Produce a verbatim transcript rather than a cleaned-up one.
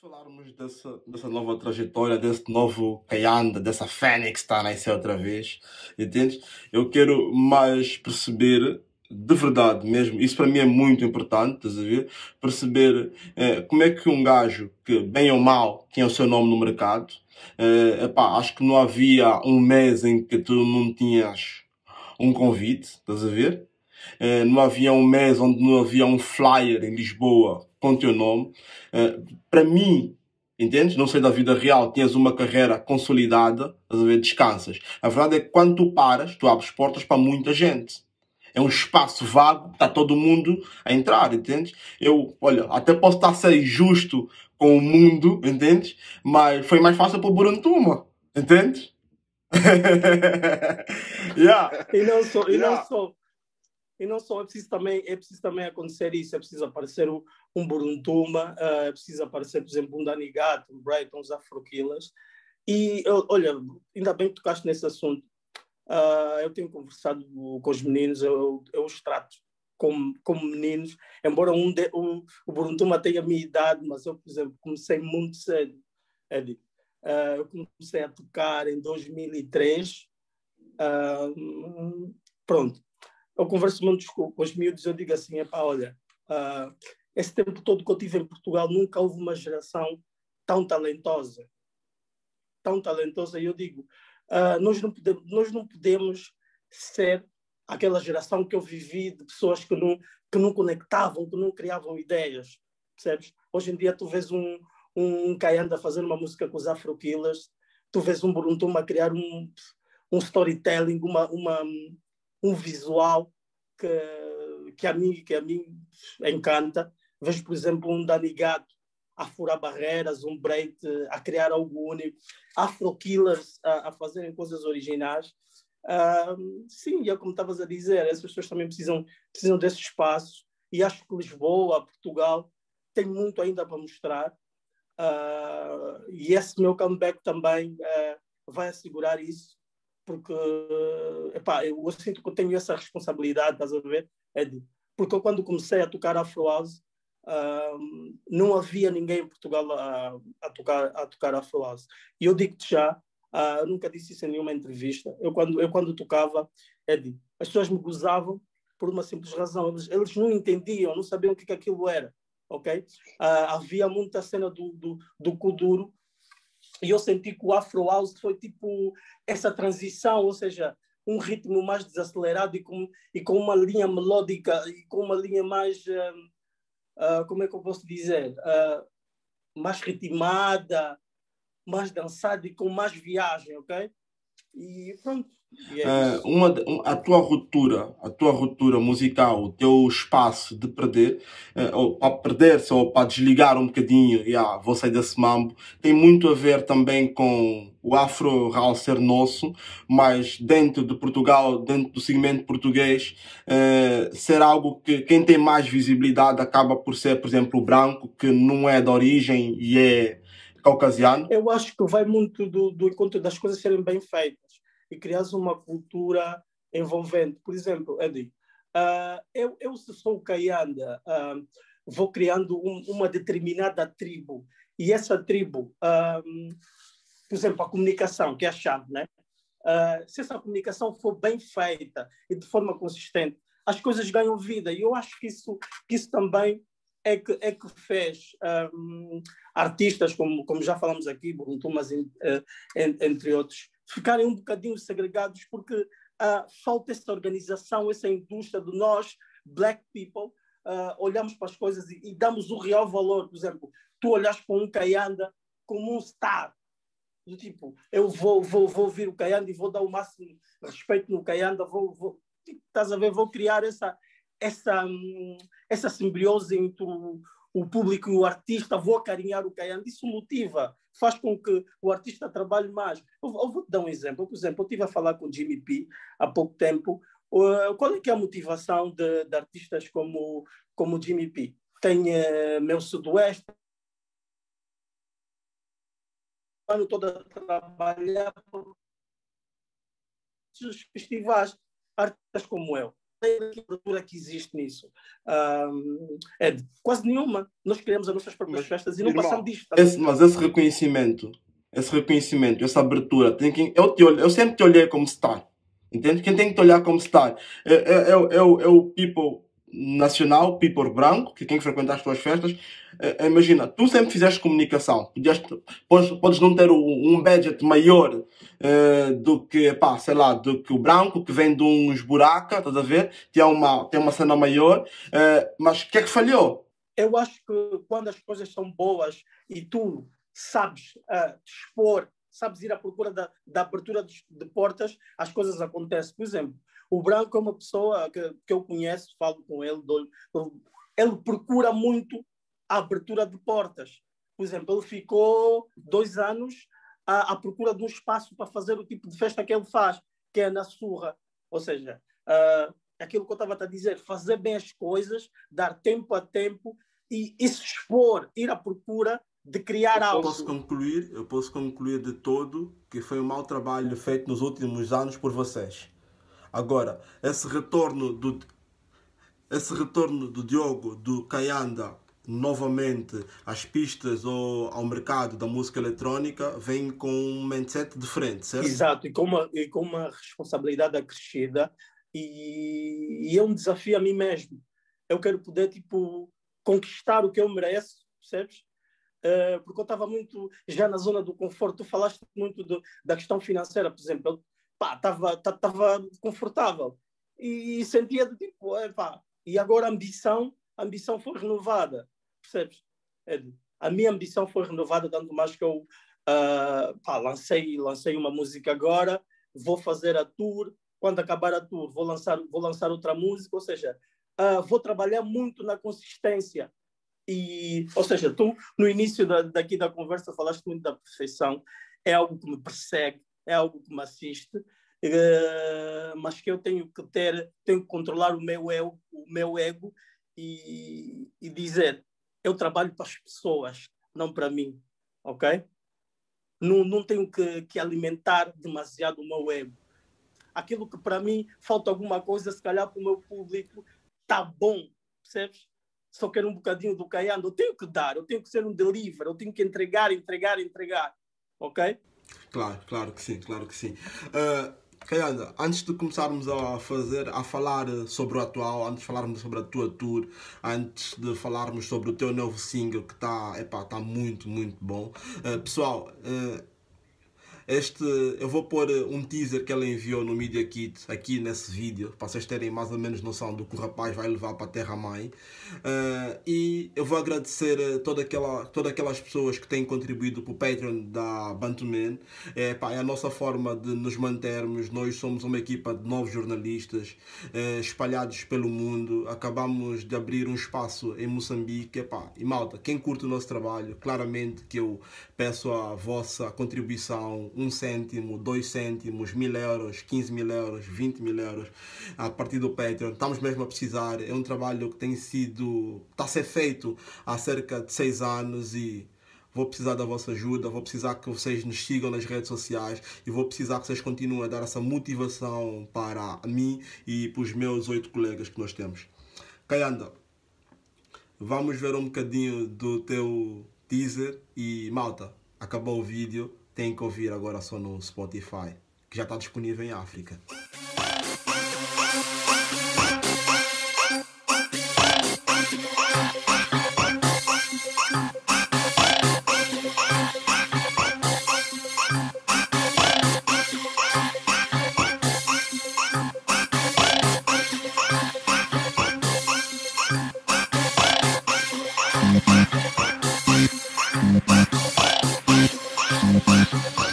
falarmos dessa, dessa nova trajetória, desse novo Kayanda, dessa Fênix que está a nascer outra vez, entende? Eu quero mais perceber, de verdade mesmo, isso para mim é muito importante, estás a ver? Perceber eh, como é que um gajo que, bem ou mal, tinha o seu nome no mercado, eh, epá, acho que não havia um mês em que tu não tinhas um convite, estás a ver? Eh, não havia um mês onde não havia um flyer em Lisboa com o teu nome. Eh, para mim, entendes? Não sei da vida real, tinhas uma carreira consolidada, estás a ver? Descansas. A verdade é que quando tu paras, tu abres portas para muita gente. É um espaço vago, está todo mundo a entrar, entendes? Eu, olha, até posso estar a ser injusto com o mundo, entendes? Mas foi mais fácil para o Buruntuma, entendes? Yeah, E não só, e não yeah. só, e não só, é preciso também, é preciso também acontecer isso, é preciso aparecer um, um Buruntuma, uh, é preciso aparecer, por exemplo, um Danny Gato, um Brighton, uns Afro-Killers. E, eu- olha, ainda bem que tocaste nesse assunto. Uh, eu tenho conversado com os meninos, eu, eu os trato como, como meninos, embora um de, o, o Buruntuma tenha a minha idade, mas eu, por exemplo, comecei muito cedo, Eddie. Uh, eu comecei a tocar em dois mil e três. Uh, pronto. Eu converso muito com, com os miúdos, eu digo assim, epá, olha, uh, esse tempo todo que eu tive em Portugal, nunca houve uma geração tão talentosa, tão talentosa, e eu digo, uh, nós, não podemos, nós não podemos ser aquela geração que eu vivi de pessoas que não, que não conectavam, que não criavam ideias, percebes? Hoje em dia tu vês um, um Kayanda fazer uma música com os Afro Killers, tu vês um Buruntuma criar um, um storytelling, uma, uma, um visual que, que, a mim, que a mim encanta. Vejo, por exemplo, um Danny Gato a furar barreiras, um Break a criar algo único, Afro Killers a, a fazerem coisas originais. Uh, sim, e é como estavas a dizer, essas pessoas também precisam, precisam desse espaço, e acho que Lisboa, Portugal, tem muito ainda para mostrar. Uh, e esse meu comeback também uh, vai assegurar isso, porque epá, eu, eu sinto que eu tenho essa responsabilidade, estás a ver, Ed? Porque eu, quando comecei a tocar Afro House, uh, não havia ninguém em Portugal a, a, tocar, a tocar Afro House. E eu digo-te já, uh, nunca disse isso em nenhuma entrevista, eu quando, eu quando tocava, Ed, as pessoas me gozavam por uma simples razão, eles, eles não entendiam, não sabiam o que, que aquilo era. Okay? Uh, havia muita cena do, do, do Kuduro, e eu senti que o Afro House foi tipo essa transição, ou seja, um ritmo mais desacelerado e com, e com uma linha melódica e com uma linha mais, uh, uh, como é que eu posso dizer, uh, mais ritmada, mais dançada e com mais viagem, ok? E pronto, e é Uh, isso. uma, de- um- a tua ruptura, a tua ruptura musical, o teu espaço de perder, uh, ou para perder-se ou para desligar um bocadinho, yeah, vou sair desse mambo, tem muito a ver também com o Afro House ser nosso, mas dentro de Portugal, dentro do segmento português, uh, ser algo que quem tem mais visibilidade acaba por ser, por exemplo, o branco, que não é de origem e é caucasiano. Eu acho que vai muito do, do encontro das coisas serem bem feitas e criares uma cultura envolvente. Por exemplo, Eddie, uh, eu, eu se sou Kayanda, uh, vou criando um, uma determinada tribo, e essa tribo, uh, por exemplo, a comunicação, que é a chave, né? Uh, se essa comunicação for bem feita e de forma consistente, as coisas ganham vida. E eu acho que isso, que isso também é que, é que fez um, artistas, como, como já falamos aqui, Buruntumas, uh, entre outros, ficarem um bocadinho segregados, porque uh, falta essa organização, essa indústria de nós, black people, uh, olhamos para as coisas e, e damos o real valor. Por exemplo, tu olhas para um Kayanda como um star, do tipo, eu vou, vou, vou ouvir o Kayanda e vou dar o máximo respeito no Kayanda, vou, vou, estás a ver, vou criar essa, essa, essa simbiose entre o, o público e o artista, vou acarinhar o Kayanda, isso motiva, faz com que o artista trabalhe mais. Eu, eu vou te dar um exemplo, por exemplo, eu estive a falar com o Jimmy P há pouco tempo, uh, qual é que é a motivação de, de artistas como, como o Jimmy P? Tem uh, Meu Sudoeste, o ano todo a trabalhar os festivais, artistas como eu. que abertura que existe nisso? Um, é quase nenhuma. Nós criamos as nossas próprias Mas, festas e não irmão, passamos disto. esse, mas esse reconhecimento, esse reconhecimento, essa abertura, tem que, eu, te, olhe- eu sempre te olhei como star. Entende? Quem tem que te olhar como star é, é, é, o- é, o- é o people nacional, people branco, que quem frequenta as tuas festas. É, é, imagina, tu sempre fizeste comunicação. Podias, podes, podes não ter um, um budget maior eh, do que, pá, sei lá, do que o branco, que vem de uns buracos, estás a ver? Tem uma, tem uma cena maior. eh, mas o que é que falhou? Eu acho que quando as coisas são boas e tu sabes uh, expor, sabes ir à procura da, da abertura de, de portas, as coisas acontecem. Por exemplo, o Branco é uma pessoa que, que eu conheço, falo com ele, dou, ele procura muito a abertura de portas. Por exemplo, ele ficou dois anos à, à procura de um espaço para fazer o tipo de festa que ele faz, que é na Surra. Ou seja, uh, aquilo que eu estava a dizer, fazer bem as coisas, dar tempo a tempo e, e se expor, ir à procura de criar Eu algo. posso concluir, eu posso concluir de todo que foi um mau trabalho feito nos últimos anos por vocês. Agora, esse retorno do, esse retorno do Diogo, do Kayanda, novamente às pistas ou ao mercado da música eletrónica, vem com um mindset diferente, certo? Exato, e com uma, e com uma responsabilidade acrescida e, e é um desafio a mim mesmo. Eu quero poder, tipo, conquistar o que eu mereço, percebes? Uh, porque eu estava muito já na zona do conforto. Tu falaste muito do, da questão financeira, por exemplo. Eu, pá, estava confortável e, e sentia de tipo, é, pá, e agora a ambição, a ambição foi renovada, percebes? É, a minha ambição foi renovada, tanto mais que eu uh, pá, lancei, lancei uma música agora, vou fazer a tour, quando acabar a tour vou lançar, vou lançar outra música, ou seja, uh, vou trabalhar muito na consistência. E, ou seja, tu no início da, daqui da conversa falaste muito da perfeição, é algo que me persegue, é algo que me assiste, uh, mas que eu tenho que ter, tenho que controlar o meu ego, o meu ego e, e dizer, eu trabalho para as pessoas, não para mim, ok? Não, não tenho que, que alimentar demasiado o meu ego. Aquilo que para mim falta alguma coisa, se calhar para o meu público está bom, percebes? Só quero um bocadinho do Kayanda, eu tenho que dar, eu tenho que ser um deliver, eu tenho que entregar, entregar, entregar, ok? Claro, claro que sim, claro que sim. Uh, Kayanda, antes de começarmos a fazer, a falar sobre o atual, antes de falarmos sobre a tua tour, antes de falarmos sobre o teu novo single que está, epá, tá muito, muito bom. Uh, pessoal, uh, Este, eu vou pôr um teaser que ela enviou no Media Kit aqui nesse vídeo, para vocês terem mais ou menos noção do que o rapaz vai levar para a Terra-mãe. Uh, e eu vou agradecer toda aquela, todas aquelas pessoas que têm contribuído para o Patreon da Bantuman. É, pá, é a nossa forma de nos mantermos. Nós somos uma equipa de novos jornalistas uh, espalhados pelo mundo. Acabamos de abrir um espaço em Moçambique. Epá, e malta, quem curte o nosso trabalho, claramente que eu peço a vossa contribuição. Um cêntimo, dois cêntimos, mil euros, quinze mil euros, vinte mil euros a partir do Patreon. Estamos mesmo a precisar. É um trabalho que tem sido, está a ser feito há cerca de seis anos e vou precisar da vossa ajuda. Vou precisar que vocês nos sigam nas redes sociais e vou precisar que vocês continuem a dar essa motivação para mim e para os meus oito colegas que nós temos. Kayanda, vamos ver um bocadinho do teu teaser e malta, acabou o vídeo. Tem que ouvir agora só no Spotify, que já está disponível em África. We'll be right back.